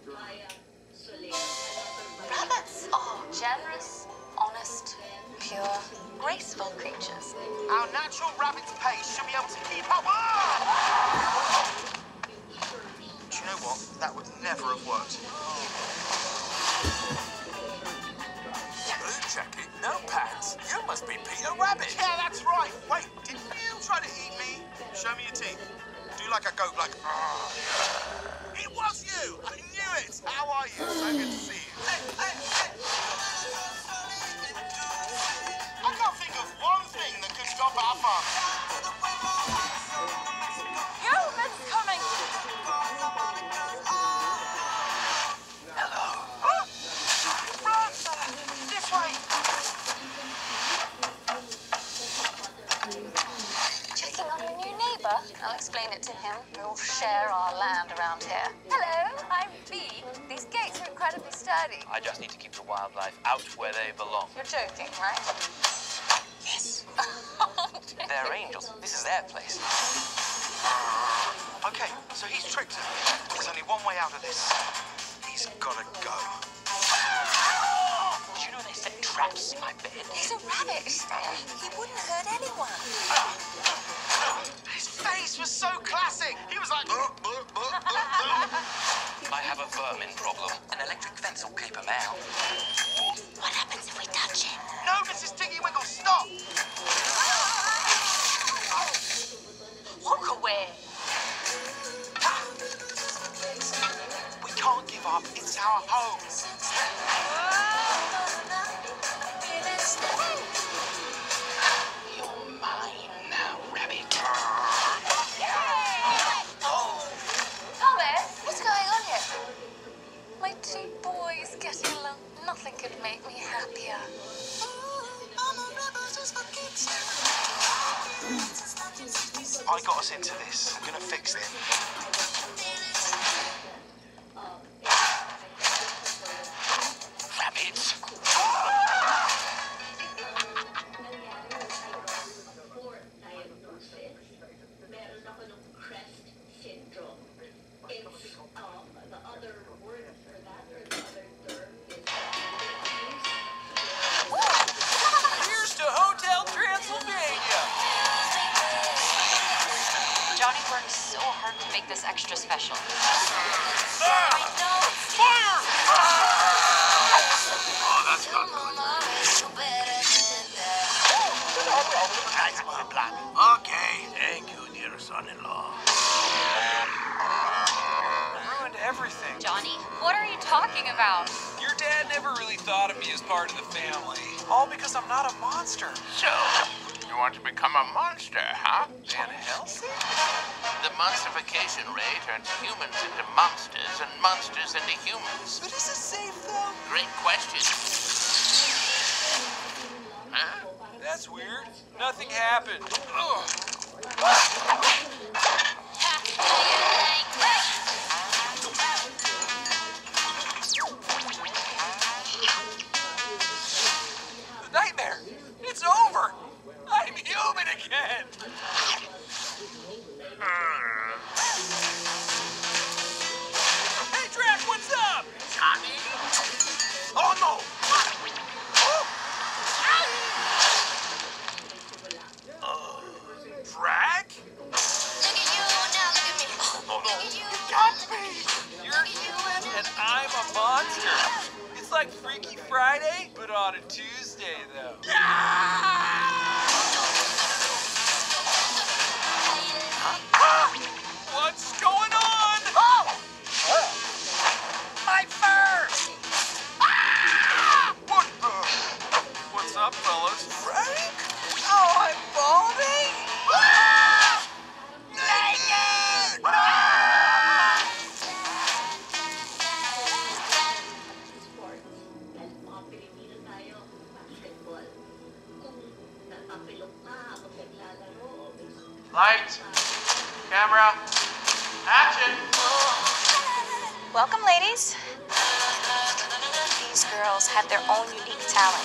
Rabbits are generous, honest, pure, graceful creatures. Our natural rabbit's pace should be able to keep up. Do you know what? That would never have worked. Blue jacket, no pants. You must be Peter Rabbit. Yeah, that's right. Wait, didn't you try to eat me? Show me your teeth. Do like a goat, like. It was you. I knew it. How are you? So good to see you. I can't think of one thing that could stop our fun. Humans coming! Hello. Run! This way. Checking on your new neighbour. I'll explain it to him. We all share our land around here. Hello, I'm Bee. These gates are incredibly sturdy. I just need to keep the wildlife out where they belong. You're joking, right? Yes. They're angels. This is their place. Okay, so he's tricked us. There's only one way out of this. He's gotta go. Did you know they set traps in my bed? He's a rabbit. He wouldn't hurt anyone. His face was so classic. He was like. I have a vermin problem. An electric fence will keep 'em out. What happens if we touch him? No, Mrs. Tiggy Winkle, stop! Walk away. We can't give up. It's our home. You're mine now, Rabbit. Thomas, what's going on here? My two boys getting along. Nothing could make me happier. I got us into this. I'm gonna fix it. Rabbits. Here's to Hotel Transylvania. Johnny worked so hard to make this extra special. Fire! Oh, that's not good. That's my plan. Okay, thank you, dear son-in-law. Ruined everything. Johnny, what are you talking about? Your dad never really thought of me as part of the family. All because I'm not a monster. So, you want to become a monster, huh? Van Helsing? The monstrification ray turns humans into monsters and monsters into humans. But is it safe, though? Great question. Huh? That's weird. Nothing happened. Ugh. The nightmare! It's over! I'm human again! Hey, Drac, what's up? Johnny? Oh, no! Drac? Oh, no. You're human and I'm a monster. It's like Freaky Friday, but on a Tuesday, though. What's going on? My fur! What's up, fellas? Frank? Oh, I'm balding? Naked! Lights, camera, action. Welcome, ladies. These girls have their own unique talent.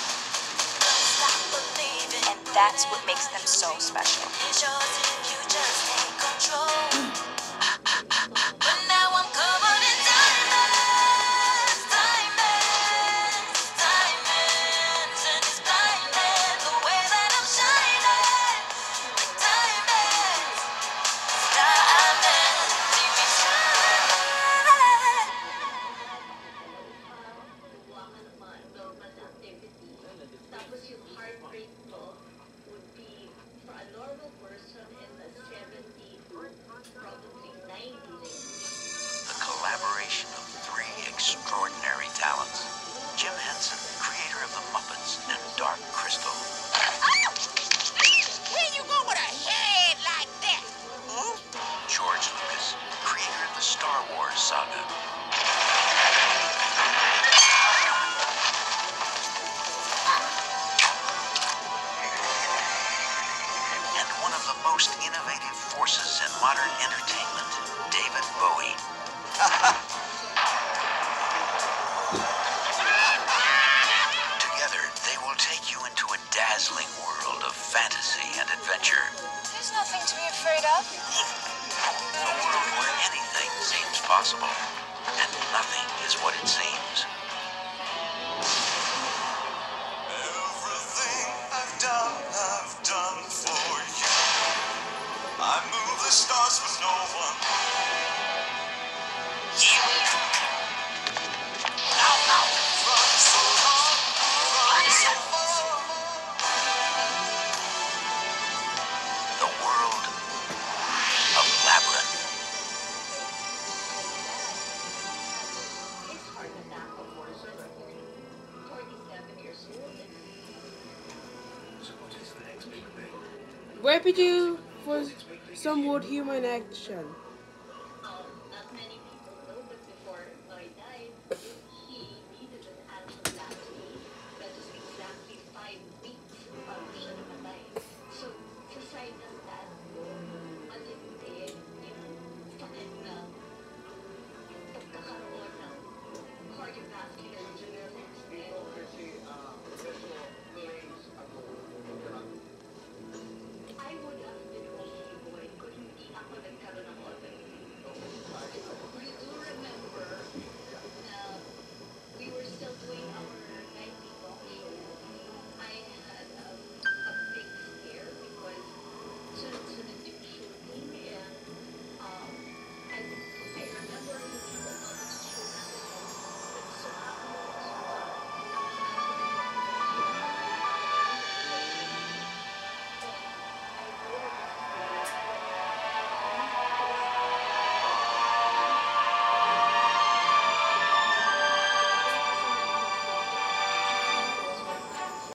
And that's what makes them so special. The collaboration of three extraordinary talents. Jim Henson, creator of The Muppets and Dark Crystal. Where you go with a head like that? Huh? George Lucas, creator of the Star Wars saga. And one of the most innovative forces in modern entertainment, David Bowie. Together, they will take you into a dazzling world of fantasy and adventure. There's nothing to be afraid of. A world where anything seems possible, and nothing is what it seems. Everything I've done for you. I move the stars for no one. Run so long, run so far. The world of Labyrinth. Rapid you for some more human action.